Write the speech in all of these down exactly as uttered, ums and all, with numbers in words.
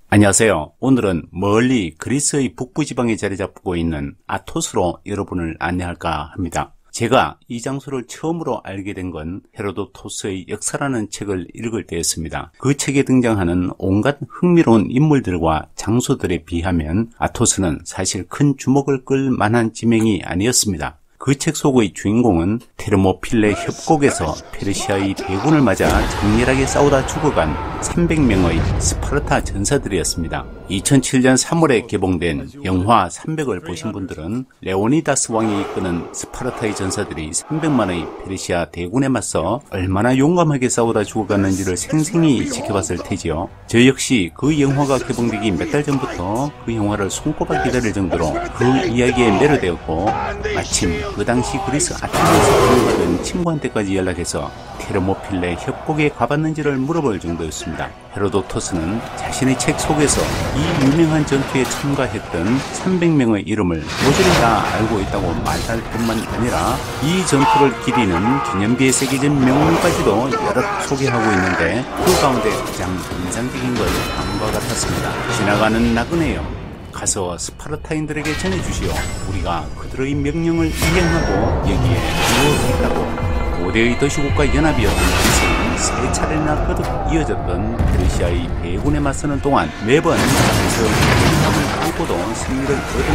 안녕하세요. 오늘은 멀리 그리스의 북부 지방에 자리 잡고 있는 아토스로 여러분을 안내할까 합니다. 제가 이 장소를 처음으로 알게 된 건 헤로도토스의 역사라는 책을 읽을 때였습니다. 그 책에 등장하는 온갖 흥미로운 인물들과 장소들에 비하면 아토스는 사실 큰 주목을 끌 만한 지명이 아니었습니다. 그 책 속의 주인공은 테르모필레 협곡에서 페르시아의 대군을 맞아 장렬하게 싸우다 죽어간 삼백 명의 스파르타 전사들이었습니다. 이천칠 년 삼월에 개봉된 영화 삼백을 보신 분들은 레오니다스 왕이 이끄는 스파르타의 전사들이 삼백만의 페르시아 대군에 맞서 얼마나 용감하게 싸우다 죽어갔는지를 생생히 지켜봤을 테지요. 저 역시 그 영화가 개봉되기 몇 달 전부터 그 영화를 손꼽아 기다릴 정도로 그 이야기에 매료되었고, 마침 그 당시 그리스 아테네에서 공부하던 친구한테까지 연락해서 테르모필레 협곡에 가봤는지를 물어볼 정도였습니다. 헤로도토스는 자신의 책 속에서 이 유명한 전투에 참가했던 삼백 명의 이름을 모조리 다 알고 있다고 말할 뿐만 아니라 이 전투를 기리는 기념비에 새겨진 명문까지도 여러 소개하고 있는데, 그 가운데 가장 인상적인 건 다음과 같았습니다. 지나가는 나그네여, 가서 스파르타인들에게 전해주시오. 우리가 그들의 명령을 이행하고 여기에 누워 있다고. 고대의 도시국가 연합이었던 그리스는 세 차례나 거듭 이어졌던 페르시아의 대군에 맞서는 동안 매번 그래서 연합을 안고도 승리를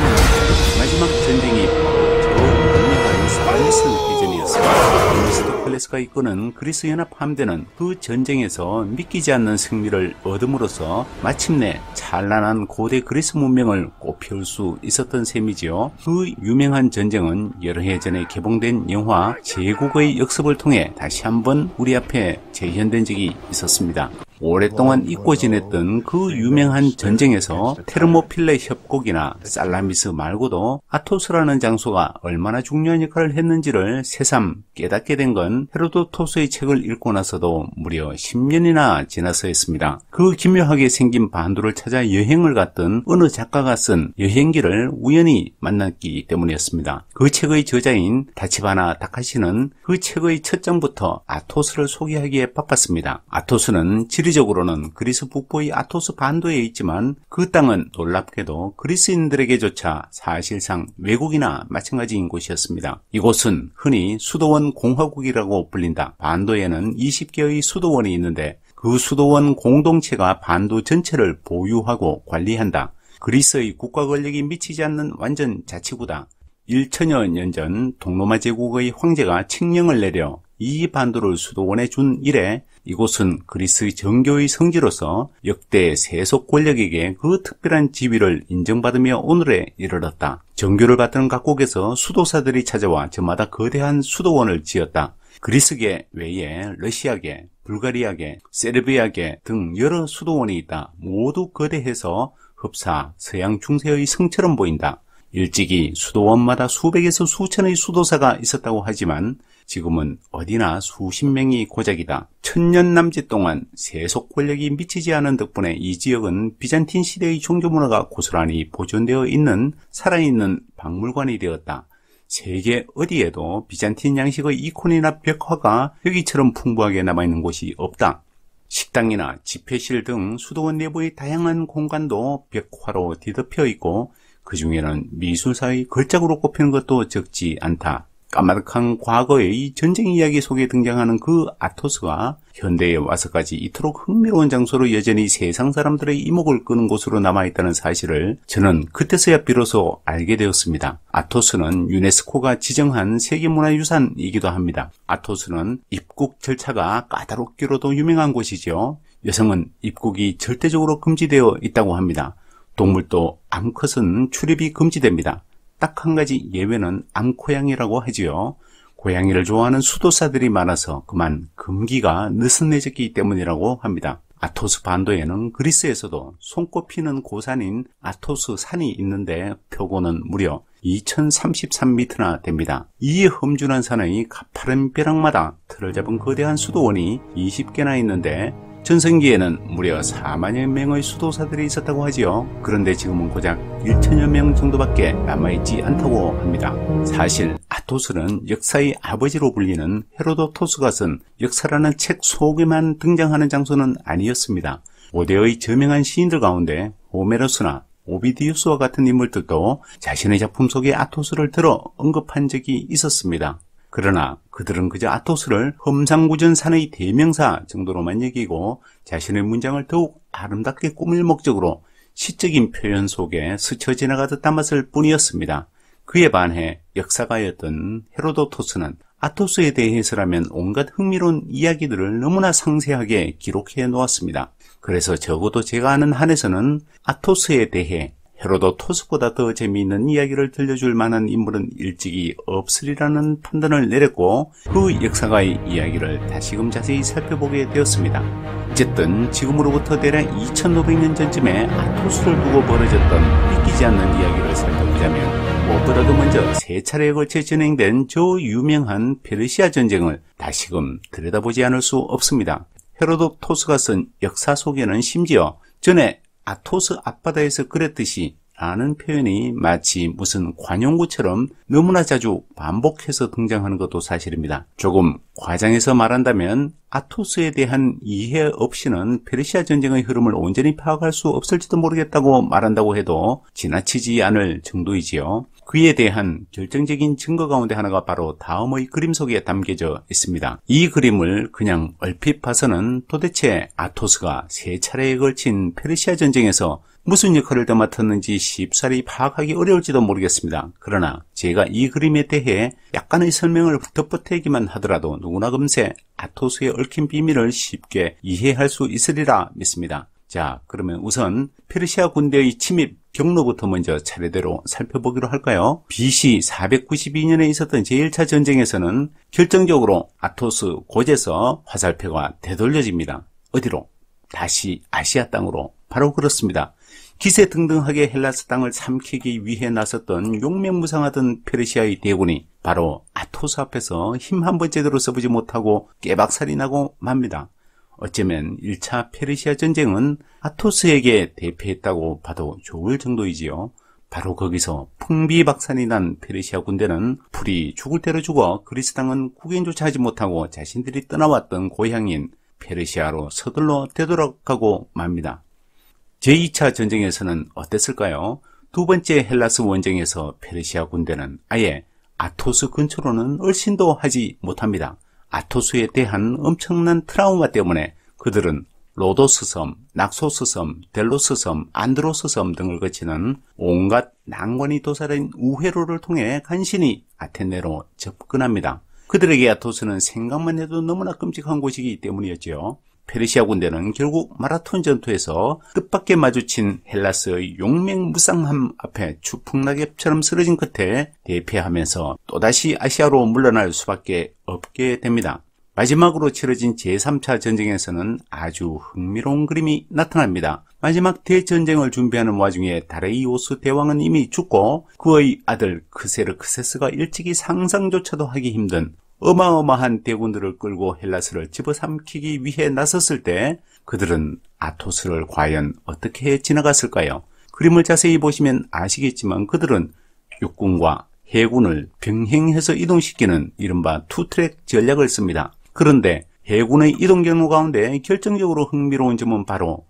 얻어내는 마지막 전쟁이 저 유명한 살라미스 대전이었습니다. 데미스토클레스가 이끄는 그리스 연합 함대는 그 전쟁에서 믿기지 않는 승리를 얻음으로써 마침내 찬란한 고대 그리스 문명을 꽃피울 수 있었던 셈이지요. 그 유명한 전쟁은 여러 해 전에 개봉된 영화 제국의 역습을 통해 다시 한번 우리 앞에 재현된 적이 있었습니다. 오랫동안 잊고 지냈던 그 유명한 전쟁에서 테르모필레 협곡이나 살라미스 말고도 아토스라는 장소가 얼마나 중요한 역할을 했는지를 새삼 깨닫게 된 건 헤로도토스의 책을 읽고 나서도 무려 십 년이나 지나서였습니다. 그 기묘하게 생긴 반도를 찾아 여행을 갔던 어느 작가가 쓴 여행기를 우연히 만났기 때문이었습니다. 그 책의 저자인 다치바나 타카시는 그 책의 첫 장부터 아토스를 소개하기에 바빴습니다. 아토스는 지리적으로는 그리스 북부의 아토스 반도에 있지만 그 땅은 놀랍게도 그리스인들에게조차 사실상 외국이나 마찬가지인 곳이었습니다. 이곳은 흔히 수도원 공화국이라고 불린다. 반도에는 이십 개의 수도원이 있는데 그 수도원 공동체가 반도 전체를 보유하고 관리한다. 그리스의 국가 권력이 미치지 않는 완전 자치구다. 천여 년 전 동로마 제국의 황제가 칙령을 내려 이 반도를 수도원에 준 이래 이곳은 그리스 정교의 성지로서 역대 세속 권력에게 그 특별한 지위를 인정받으며 오늘에 이르렀다. 정교를 받던 각국에서 수도사들이 찾아와 저마다 거대한 수도원을 지었다. 그리스계 외에 러시아계, 불가리아계, 세르비아계 등 여러 수도원이 있다. 모두 거대해서 흡사 서양 중세의 성처럼 보인다. 일찍이 수도원마다 수백에서 수천의 수도사가 있었다고 하지만 지금은 어디나 수십 명이 고작이다. 천년 남짓 동안 세속 권력이 미치지 않은 덕분에 이 지역은 비잔틴 시대의 종교 문화가 고스란히 보존되어 있는 살아있는 박물관이 되었다. 세계 어디에도 비잔틴 양식의 이콘이나 벽화가 여기처럼 풍부하게 남아있는 곳이 없다. 식당이나 집회실 등 수도원 내부의 다양한 공간도 벽화로 뒤덮여 있고 그 중에는 미술사의 걸작으로 꼽히는 것도 적지 않다. 까마득한 과거의 전쟁 이야기 속에 등장하는 그 아토스가 현대에 와서까지 이토록 흥미로운 장소로 여전히 세상 사람들의 이목을 끄는 곳으로 남아있다는 사실을 저는 그때서야 비로소 알게 되었습니다. 아토스는 유네스코가 지정한 세계문화유산이기도 합니다. 아토스는 입국 절차가 까다롭기로도 유명한 곳이죠. 여성은 입국이 절대적으로 금지되어 있다고 합니다. 동물도 암컷은 출입이 금지됩니다. 딱 한 가지 예외는 암고양이라고 하지요. 고양이를 좋아하는 수도사들이 많아서 그만 금기가 느슨해졌기 때문이라고 합니다. 아토스 반도에는 그리스에서도 손꼽히는 고산인 아토스 산이 있는데 표고는 무려 이천삼십삼 미터나 됩니다. 이 험준한 산의 가파른 벼락마다 틀을 잡은 거대한 수도원이 이십 개나 있는데 전성기에는 무려 사만여 명의 수도사들이 있었다고 하지요. 그런데 지금은 고작 천여 명 정도밖에 남아있지 않다고 합니다. 사실 아토스는 역사의 아버지로 불리는 헤로도토스가 쓴 역사라는 책 속에만 등장하는 장소는 아니었습니다. 고대의 저명한 시인들 가운데 호메로스나 오비디우스와 같은 인물들도 자신의 작품 속에 아토스를 들어 언급한 적이 있었습니다. 그러나 그들은 그저 아토스를 험상궂은 산의 대명사 정도로만 여기고 자신의 문장을 더욱 아름답게 꾸밀 목적으로 시적인 표현 속에 스쳐 지나가듯 담았을 뿐이었습니다. 그에 반해 역사가였던 헤로도토스는 아토스에 대해서라면 온갖 흥미로운 이야기들을 너무나 상세하게 기록해 놓았습니다. 그래서 적어도 제가 아는 한에서는 아토스에 대해 헤로도토스보다 더 재미있는 이야기를 들려줄 만한 인물은 일찍이 없으리라는 판단을 내렸고 그 역사가의 이야기를 다시금 자세히 살펴보게 되었습니다. 어쨌든 지금으로부터 대략 이천오백 년 전쯤에 아토스를 두고 벌어졌던 믿기지 않는 이야기를 살펴보자면 무엇보다도 먼저 세 차례에 걸쳐 진행된 저 유명한 페르시아 전쟁을 다시금 들여다보지 않을 수 없습니다. 헤로도토스가 쓴 역사 속에는 심지어 전에 아토스 앞바다에서 그랬듯이 라는 표현이 마치 무슨 관용구처럼 너무나 자주 반복해서 등장하는 것도 사실입니다. 조금 과장해서 말한다면 아토스에 대한 이해 없이는 페르시아 전쟁의 흐름을 온전히 파악할 수 없을지도 모르겠다고 말한다고 해도 지나치지 않을 정도이지요. 그에 대한 결정적인 증거 가운데 하나가 바로 다음의 그림 속에 담겨져 있습니다. 이 그림을 그냥 얼핏 봐서는 도대체 아토스가 세 차례에 걸친 페르시아 전쟁에서 무슨 역할을 더 맡았는지 쉽사리 파악하기 어려울지도 모르겠습니다. 그러나 제가 이 그림에 대해 약간의 설명을 덧보태기만 하더라도 누구나 금세 아토스의 얽힌 비밀을 쉽게 이해할 수 있으리라 믿습니다. 자, 그러면 우선 페르시아 군대의 침입 경로부터 먼저 차례대로 살펴보기로 할까요? 비씨 사백구십이 년에 있었던 제일 차 전쟁에서는 결정적으로 아토스 곳에서 화살표가 되돌려집니다. 어디로? 다시 아시아 땅으로. 바로 그렇습니다. 기세등등하게 헬라스 땅을 삼키기 위해 나섰던 용맹무상하던 페르시아의 대군이 바로 아토스 앞에서 힘 한 번 제대로 써보지 못하고 깨박살이 나고 맙니다. 어쩌면 일 차 페르시아 전쟁은 아토스에게 대패했다고 봐도 좋을 정도이지요. 바로 거기서 풍비박산이 난 페르시아 군대는 풀이 죽을 대로 죽어 그리스 땅은 구경조차 하지 못하고 자신들이 떠나왔던 고향인 페르시아로 서둘러 되돌아가고 맙니다. 제이 차 전쟁에서는 어땠을까요? 두 번째 헬라스 원정에서 페르시아 군대는 아예 아토스 근처로는 얼씬도 하지 못합니다. 아토스에 대한 엄청난 트라우마 때문에 그들은 로도스 섬, 낙소스 섬, 델로스 섬, 안드로스 섬 등을 거치는 온갖 난관이 도사린 우회로를 통해 간신히 아테네로 접근합니다. 그들에게 아토스는 생각만 해도 너무나 끔찍한 곳이기 때문이었죠. 페르시아 군대는 결국 마라톤 전투에서 뜻밖의 마주친 헬라스의 용맹무쌍함 앞에 추풍낙엽처럼 쓰러진 끝에 대패하면서 또다시 아시아로 물러날 수밖에 없게 됩니다. 마지막으로 치러진 제삼 차 전쟁에서는 아주 흥미로운 그림이 나타납니다. 마지막 대전쟁을 준비하는 와중에 다레이오스 대왕은 이미 죽고 그의 아들 크세르크세스가 일찍이 상상조차도 하기 힘든 어마어마한 대군들을 끌고 헬라스를 집어삼키기 위해 나섰을 때 그들은 아토스를 과연 어떻게 지나갔을까요? 그림을 자세히 보시면 아시겠지만 그들은 육군과 해군을 병행해서 이동시키는 이른바 투트랙 전략을 씁니다. 그런데 해군의 이동 경로 가운데 결정적으로 흥미로운 점은 바로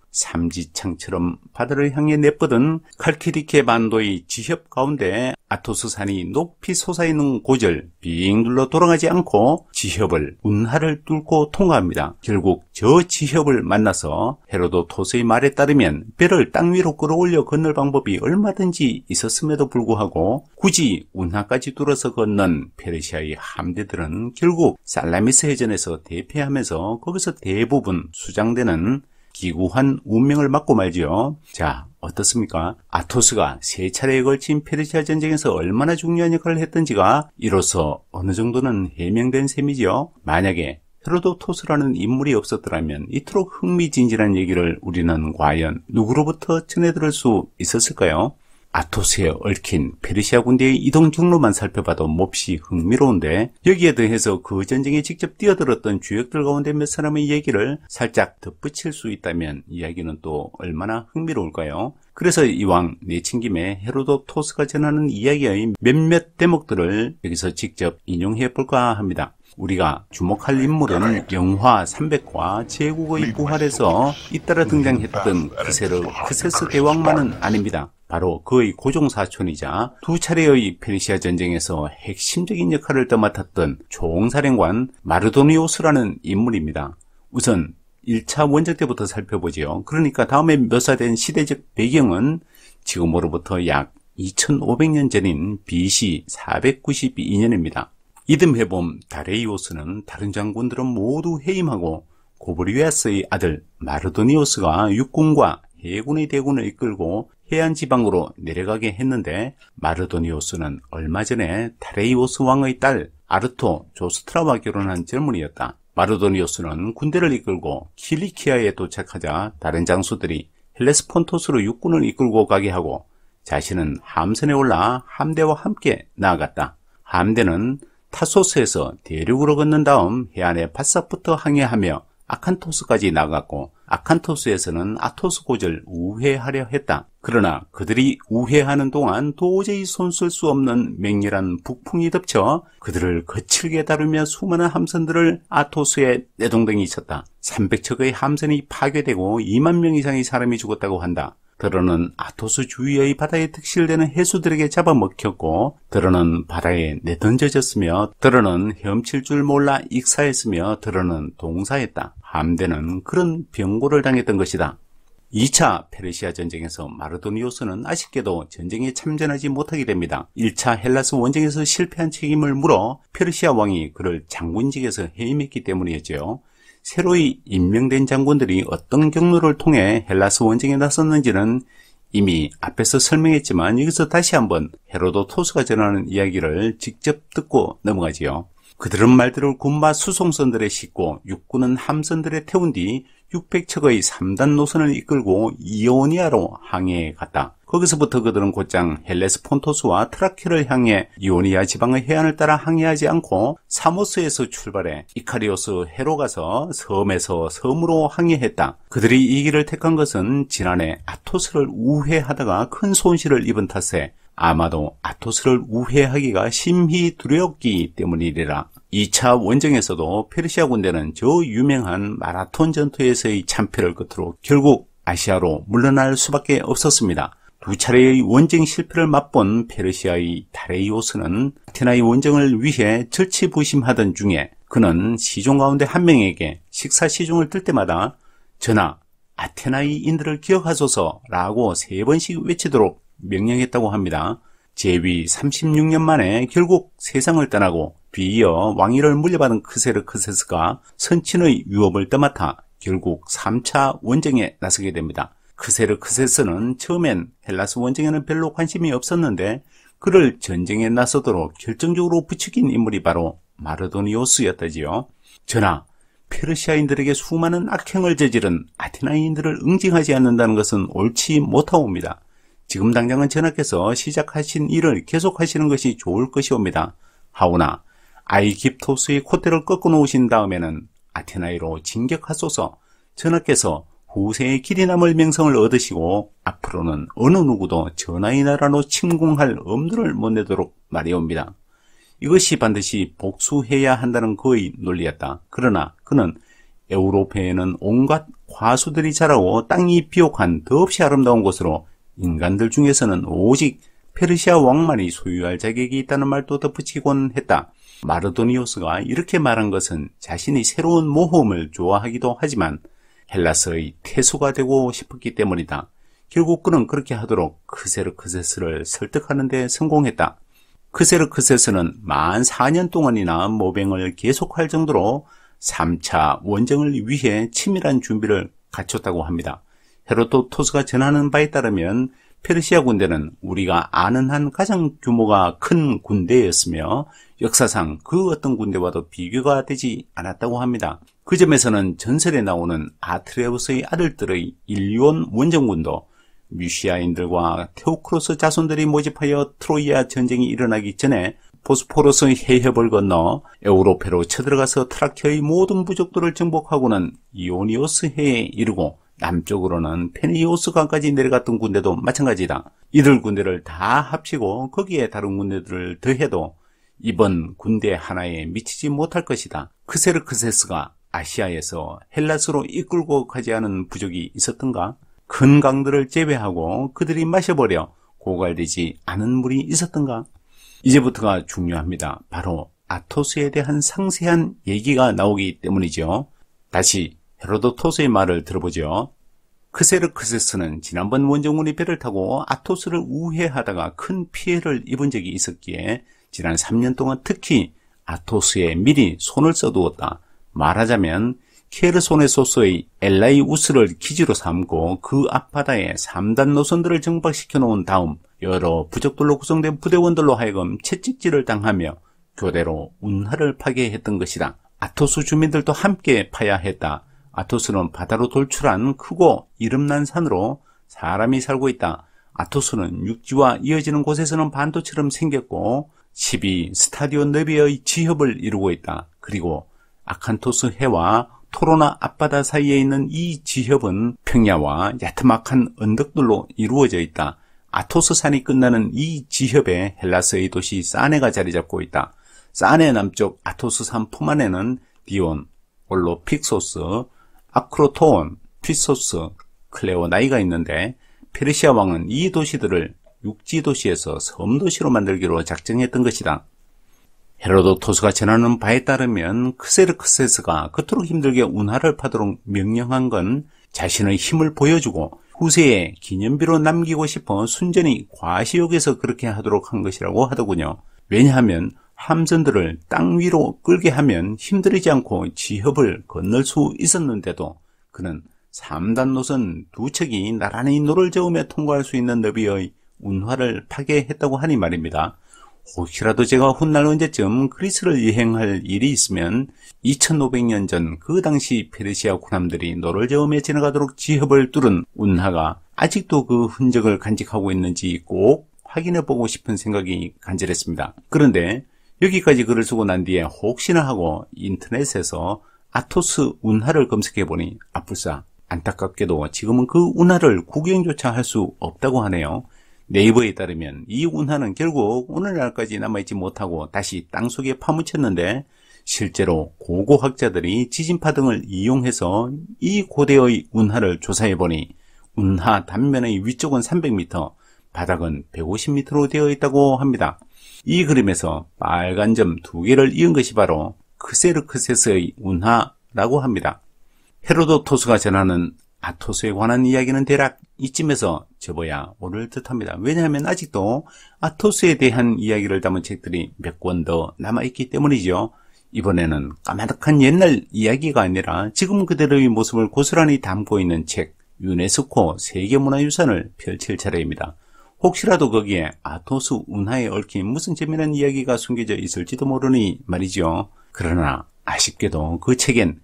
삼지창처럼 바다를 향해 내뻗은 칼키디케 반도의 지협 가운데 아토스산이 높이 솟아있는 곳을 빙 둘러 돌아가지 않고 지협을 운하를 뚫고 통과합니다. 결국 저 지협을 만나서 헤로도토스의 말에 따르면 배를 땅 위로 끌어올려 건널 방법이 얼마든지 있었음에도 불구하고 굳이 운하까지 뚫어서 건넌 페르시아의 함대들은 결국 살라미스 해전에서 대패하면서 거기서 대부분 수장되는 기구한 운명을 맞고 말지요. 자, 어떻습니까? 아토스가 세 차례에 걸친 페르시아 전쟁에서 얼마나 중요한 역할을 했던지가 이로써 어느 정도는 해명된 셈이지요. 만약에 헤로도토스라는 인물이 없었더라면 이토록 흥미진진한 얘기를 우리는 과연 누구로부터 전해들을 수 있었을까요? 아토스에 얽힌 페르시아 군대의 이동 경로만 살펴봐도 몹시 흥미로운데 여기에 더해서 그 전쟁에 직접 뛰어들었던 주역들 가운데 몇 사람의 얘기를 살짝 덧붙일 수 있다면 이야기는 또 얼마나 흥미로울까요? 그래서 이왕 내친 김에 헤로도토스가 전하는 이야기의 몇몇 대목들을 여기서 직접 인용해 볼까 합니다. 우리가 주목할 인물은 영화 삼백과 제국의 부활에서 잇따라 등장했던 크세르 크세스 대왕만은 아닙니다. 바로 그의 고종사촌이자 두 차례의 페르시아 전쟁에서 핵심적인 역할을 떠맡았던 총사령관 마르도니오스라는 인물입니다. 우선 일 차 원정 때부터 살펴보지요. 그러니까 다음에 묘사된 시대적 배경은 지금으로부터 약 이천오백 년 전인 비씨 사백구십이 년입니다. 이듬해봄 다레이오스는 다른 장군들은 모두 해임하고 고브리웨스의 아들 마르도니오스가 육군과 해군의 대군을 이끌고 해안 지방으로 내려가게 했는데, 마르도니오스는 얼마 전에 다레이오스 왕의 딸 아르토 조스트라와 결혼한 젊은이였다. 마르도니오스는 군대를 이끌고 킬리키아에 도착하자 다른 장수들이 헬레스폰토스로 육군을 이끌고 가게 하고 자신은 함선에 올라 함대와 함께 나아갔다. 함대는 타소스에서 대륙으로 건넌 다음 해안에 바싹부터 항해하며 아칸토스까지 나갔고, 아칸토스에서는 아토스 고지를 우회하려 했다. 그러나 그들이 우회하는 동안 도저히 손쓸 수 없는 맹렬한 북풍이 덮쳐 그들을 거칠게 다루며 수많은 함선들을 아토스에 내동댕이 쳤다. 삼백 척의 함선이 파괴되고 이만 명 이상의 사람이 죽었다고 한다. 더러는 아토스 주위의 바다에 득실되는 해수들에게 잡아먹혔고, 더러는 바다에 내던져졌으며, 더러는 헤엄칠 줄 몰라 익사했으며, 더러는 동사했다. 함대는 그런 병고를 당했던 것이다. 이 차 페르시아 전쟁에서 마르도니오스는 아쉽게도 전쟁에 참전하지 못하게 됩니다. 일 차 헬라스 원정에서 실패한 책임을 물어 페르시아 왕이 그를 장군직에서 해임했기 때문이었죠. 새로이 임명된 장군들이 어떤 경로를 통해 헬라스 원정에 나섰는지는 이미 앞에서 설명했지만, 여기서 다시 한번 헤로도토스가 전하는 이야기를 직접 듣고 넘어가지요. 그들은 말들을 군마 수송선들에 싣고 육군은 함선들에 태운 뒤 육백 척의 삼 단 노선을 이끌고 이오니아로 항해해 갔다. 거기서부터 그들은 곧장 헬레스폰토스와 트라키를 향해 이오니아 지방의 해안을 따라 항해하지 않고 사모스에서 출발해 이카리오스 해로 가서 섬에서 섬으로 항해했다. 그들이 이 길을 택한 것은 지난해 아토스를 우회하다가 큰 손실을 입은 탓에 아마도 아토스를 우회하기가 심히 두려웠기 때문이리라. 이 차 원정에서도 페르시아 군대는 저 유명한 마라톤 전투에서의 참패를 끝으로 결국 아시아로 물러날 수밖에 없었습니다. 두 차례의 원정 실패를 맛본 페르시아의 다레이오스는 아테나의 원정을 위해 절치부심하던 중에 그는 시종 가운데 한 명에게 식사 시종을 들 때마다 전하, 아테나이인들을 기억하소서라고 세 번씩 외치도록 명령했다고 합니다. 제위 삼십육 년 만에 결국 세상을 떠나고 뒤이어 왕위를 물려받은 크세르크세스가 선친의 유업을 떠맡아 결국 삼 차 원정에 나서게 됩니다. 크세르크세스는 처음엔 헬라스 원정에는 별로 관심이 없었는데 그를 전쟁에 나서도록 결정적으로 부추긴 인물이 바로 마르도니오스였다지요. 전하, 페르시아인들에게 수많은 악행을 저지른 아테나인들을 응징하지 않는다는 것은 옳지 못하옵니다. 지금 당장은 전하께서 시작하신 일을 계속하시는 것이 좋을 것이옵니다. 하오나 아이깁토스의 콧대를 꺾어 놓으신 다음에는 아테나이로 진격하소서. 전하께서 후세의 길이 남을 명성을 얻으시고 앞으로는 어느 누구도 전하의 나라로 침공할 엄두를 못 내도록 말이옵니다. 이것이 반드시 복수해야 한다는 그의 논리였다. 그러나 그는 에우로페에는 온갖 과수들이 자라고 땅이 비옥한 더없이 아름다운 곳으로 인간들 중에서는 오직 페르시아 왕만이 소유할 자격이 있다는 말도 덧붙이곤 했다. 마르도니오스가 이렇게 말한 것은 자신이 새로운 모험을 좋아하기도 하지만 헬라스의 태수가 되고 싶었기 때문이다. 결국 그는 그렇게 하도록 크세르크세스를 설득하는 데 성공했다. 크세르크세스는 만 사 년 동안이나 모병을 계속할 정도로 삼 차 원정을 위해 치밀한 준비를 갖췄다고 합니다. 헤로도토스가 전하는 바에 따르면 페르시아 군대는 우리가 아는 한 가장 규모가 큰 군대였으며 역사상 그 어떤 군대와도 비교가 되지 않았다고 합니다. 그 점에서는 전설에 나오는 아트레우스의 아들들의 일리온 원정군도 뮤시아인들과 테오크로스 자손들이 모집하여 트로이아 전쟁이 일어나기 전에 보스포러스 해협을 건너 에우로페로 쳐들어가서 트라키아의 모든 부족들을 정복하고는 이오니오스 해에 이르고 남쪽으로는 페니오스강까지 내려갔던 군대도 마찬가지다. 이들 군대를 다 합치고 거기에 다른 군대들을 더해도 이번 군대 하나에 미치지 못할 것이다. 크세르크세스가 아시아에서 헬라스로 이끌고 가지 않은 부족이 있었던가? 큰 강들을 제외하고 그들이 마셔버려 고갈되지 않은 물이 있었던가? 이제부터가 중요합니다. 바로 아토스에 대한 상세한 얘기가 나오기 때문이죠. 다시 헤로도토스의 말을 들어보죠. 크세르크세스는 지난번 원정군이 배를 타고 아토스를 우회하다가 큰 피해를 입은 적이 있었기에 지난 삼 년 동안 특히 아토스에 미리 손을 써두었다. 말하자면 케르소네소스의 엘라이우스를 기지로 삼고 그 앞바다에 삼 단 노선들을 정박시켜 놓은 다음 여러 부족들로 구성된 부대원들로 하여금 채찍질을 당하며 교대로 운하를 파괴했던 것이다. 아토스 주민들도 함께 파야 했다. 아토스는 바다로 돌출한 크고 이름난 산으로 사람이 살고 있다. 아토스는 육지와 이어지는 곳에서는 반도처럼 생겼고 십이 스타디오 너비의 지협을 이루고 있다. 그리고 아칸토스 해와 토로나 앞바다 사이에 있는 이 지협은 평야와 야트막한 언덕들로 이루어져 있다. 아토스 산이 끝나는 이 지협에 헬라스의 도시 사네가 자리 잡고 있다. 사네 남쪽 아토스 산 품 안에는 디온, 올로픽소스, 아크로토온, 피소스, 클레오나이가 있는데 페르시아 왕은 이 도시들을 육지 도시에서 섬 도시로 만들기로 작정했던 것이다. 헤로도토스가 전하는 바에 따르면 크세르크세스가 그토록 힘들게 운하를 파도록 명령한 건 자신의 힘을 보여주고 후세에 기념비로 남기고 싶어 순전히 과시욕에서 그렇게 하도록 한 것이라고 하더군요. 왜냐하면 함선들을 땅 위로 끌게 하면 힘들이지 않고 지협을 건널 수 있었는데도 그는 삼 단 노선 두 척이 나란히 노를 저으며 통과할 수 있는 너비의 운하를 파괴했다고 하니 말입니다. 혹시라도 제가 훗날 언제쯤 그리스를 여행할 일이 있으면 이천오백 년 전 그 당시 페르시아 군함들이 노를 저으며 지나가도록 지협을 뚫은 운하가 아직도 그 흔적을 간직하고 있는지 꼭 확인해보고 싶은 생각이 간절했습니다. 그런데 여기까지 글을 쓰고 난 뒤에 혹시나 하고 인터넷에서 아토스 운하를 검색해보니 아뿔싸 안타깝게도 지금은 그 운하를 구경조차 할 수 없다고 하네요. 네이버에 따르면 이 운하는 결국 오늘날까지 남아있지 못하고 다시 땅속에 파묻혔는데 실제로 고고학자들이 지진파 등을 이용해서 이 고대의 운하를 조사해보니 운하 단면의 위쪽은 삼백 미터, 바닥은 백오십 미터로 되어 있다고 합니다. 이 그림에서 빨간 점 두 개를 이은 것이 바로 크세르크세스의 운하라고 합니다. 헤로도토스가 전하는 아토스에 관한 이야기는 대략 이쯤에서 접어야 옳을 듯합니다. 왜냐하면 아직도 아토스에 대한 이야기를 담은 책들이 몇 권 더 남아있기 때문이죠. 이번에는 까마득한 옛날 이야기가 아니라 지금 그대로의 모습을 고스란히 담고 있는 책 유네스코 세계문화유산을 펼칠 차례입니다. 혹시라도 거기에 아토스 운하에 얽힌 무슨 재미난 이야기가 숨겨져 있을지도 모르니 말이죠. 그러나 아쉽게도 그 책엔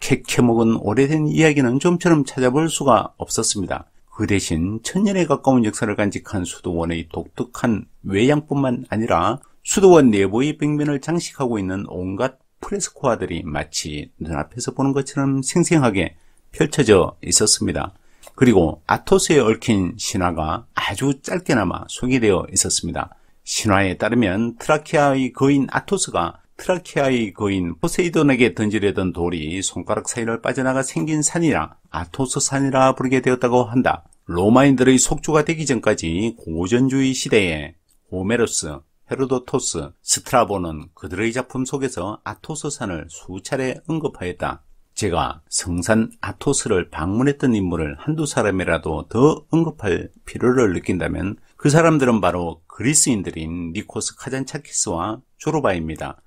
캐캐먹은 오래된 이야기는 좀처럼 찾아볼 수가 없었습니다. 그 대신 천년에 가까운 역사를 간직한 수도원의 독특한 외양뿐만 아니라 수도원 내부의 벽면을 장식하고 있는 온갖 프레스코아들이 마치 눈앞에서 보는 것처럼 생생하게 펼쳐져 있었습니다. 그리고 아토스에 얽힌 신화가 아주 짧게나마 소개되어 있었습니다. 신화에 따르면 트라키아의 거인 아토스가 트라키아의 거인 포세이돈에게 던지려던 돌이 손가락 사이를 빠져나가 생긴 산이라 아토스 산이라 부르게 되었다고 한다. 로마인들의 속주가 되기 전까지 고전주의 시대에 호메로스, 헤로도토스, 스트라보는 그들의 작품 속에서 아토스 산을 수차례 언급하였다. 제가 성산 아토스를 방문했던 인물을 한두 사람이라도 더 언급할 필요를 느낀다면 그 사람들은 바로 그리스인들인 니코스 카잔차키스와 조르바입니다.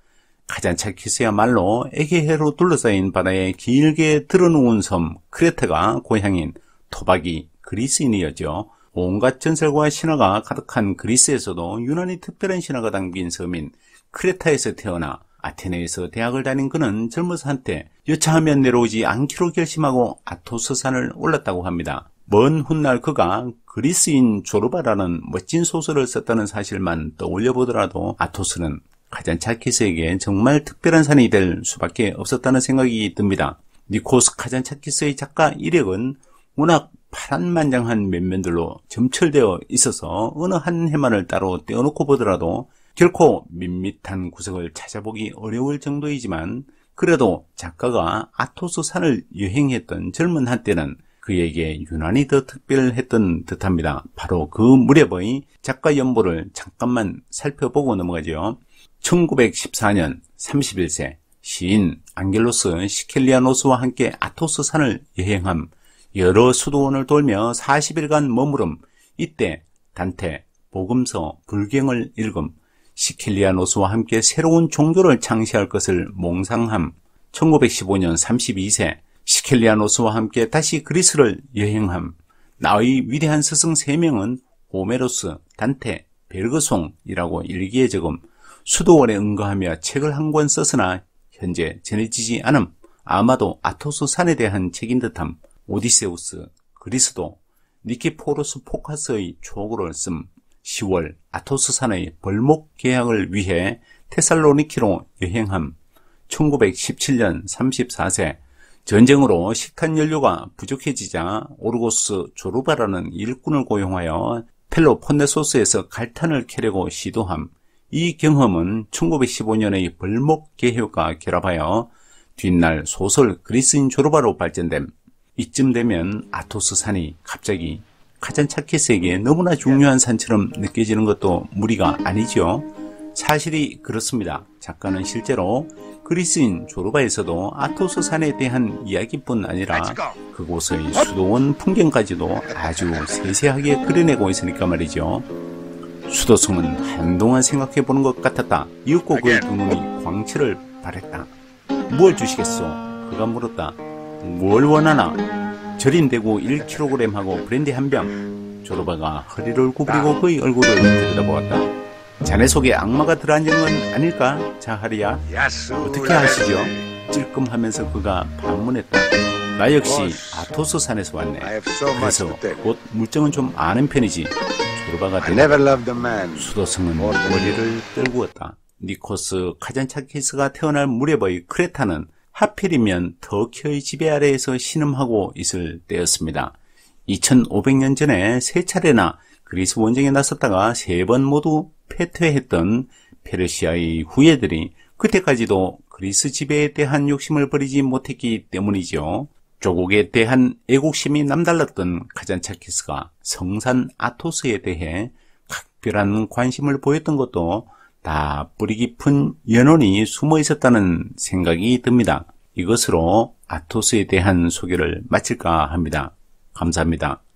카잔차키스야말로 에게해로 둘러싸인 바다에 길게 드러누운 섬 크레테가 고향인 토박이 그리스인이었죠. 온갖 전설과 신화가 가득한 그리스에서도 유난히 특별한 신화가 담긴 섬인 크레타에서 태어나 아테네에서 대학을 다닌 그는 젊어서 한때 여차하면 내려오지 않기로 결심하고 아토스산을 올랐다고 합니다. 먼 훗날 그가 그리스인 조르바라는 멋진 소설을 썼다는 사실만 떠올려 보더라도 아토스는 카잔차키스에게 정말 특별한 산이 될 수밖에 없었다는 생각이 듭니다. 니코스 카잔차키스의 작가 이력은 워낙 파란만장한 면면들로 점철되어 있어서 어느 한 해만을 따로 떼어놓고 보더라도 결코 밋밋한 구석을 찾아보기 어려울 정도이지만 그래도 작가가 아토스 산을 여행했던 젊은 한때는 그에게 유난히 더 특별했던 듯합니다. 바로 그 무렵의 작가 연보를 잠깐만 살펴보고 넘어가죠. 천구백십사 년 삼십일 세 시인 앙겔로스 시켈리아노스와 함께 아토스 산을 여행함. 여러 수도원을 돌며 사십 일간 머무름. 이때 단테, 복음서, 불경을 읽음. 시켈리아노스와 함께 새로운 종교를 창시할 것을 몽상함. 천구백십오 년 삼십이 세 시켈리아노스와 함께 다시 그리스를 여행함. 나의 위대한 스승 세 명은 호메로스, 단테, 베르그송이라고 일기에 적음. 수도원에 응거하며 책을 한 권 썼으나 현재 전해지지 않음. 아마도 아토스 산에 대한 책인 듯함. 오디세우스, 그리스도, 니키포로스 포카스의 초고를 씀. 시월 아토스 산의 벌목 계약을 위해 테살로니키로 여행함. 천구백십칠 년 삼십사 세 전쟁으로 식탄 연료가 부족해지자 오르고스 조르바라는 일꾼을 고용하여 펠로폰네소스에서 갈탄을 캐려고 시도함. 이 경험은 천구백십오 년의 벌목 개혁과 결합하여 뒷날 소설 그리스인 조르바로 발전됨. 이쯤 되면 아토스 산이 갑자기 카잔차키스에게 너무나 중요한 산처럼 느껴지는 것도 무리가 아니죠. 사실이 그렇습니다. 작가는 실제로 그리스인 조르바에서도 아토스 산에 대한 이야기뿐 아니라 그곳의 수도원 풍경까지도 아주 세세하게 그려내고 있으니까 말이죠. 수도승은 한동안 생각해보는 것 같았다. 이윽고 그의 두 눈이 광채를 발했다. 무엇 주시겠소? 그가 물었다. 뭘 원하나? 절임대구 일 킬로그램하고 브랜디 한 병. 조르바가 허리를 구부리고 그의 얼굴을 들여다보았다. 자네 속에 악마가 들어앉은 건 아닐까? 자하리야. 어떻게 아시죠? 찔끔하면서 그가 반문했다. 나 역시 아토스 산에서 왔네. 그래서 곧 물정은 좀 아는 편이지. 조르바가 대답했다. 수도승은 머리를 떨구었다. 니코스 카잔차키스가 태어날 무렵의 크레타는 하필이면 터키의 지배 아래에서 신음하고 있을 때였습니다. 이천오백 년 전에 세 차례나 그리스 원정에 나섰다가 세 번 모두 패퇴했던 페르시아의 후예들이 그때까지도 그리스 지배에 대한 욕심을 버리지 못했기 때문이죠. 조국에 대한 애국심이 남달랐던 카잔차키스가 성산 아토스에 대해 각별한 관심을 보였던 것도 다 뿌리 깊은 연원이 숨어 있었다는 생각이 듭니다. 이것으로 아토스에 대한 소개를 마칠까 합니다. 감사합니다.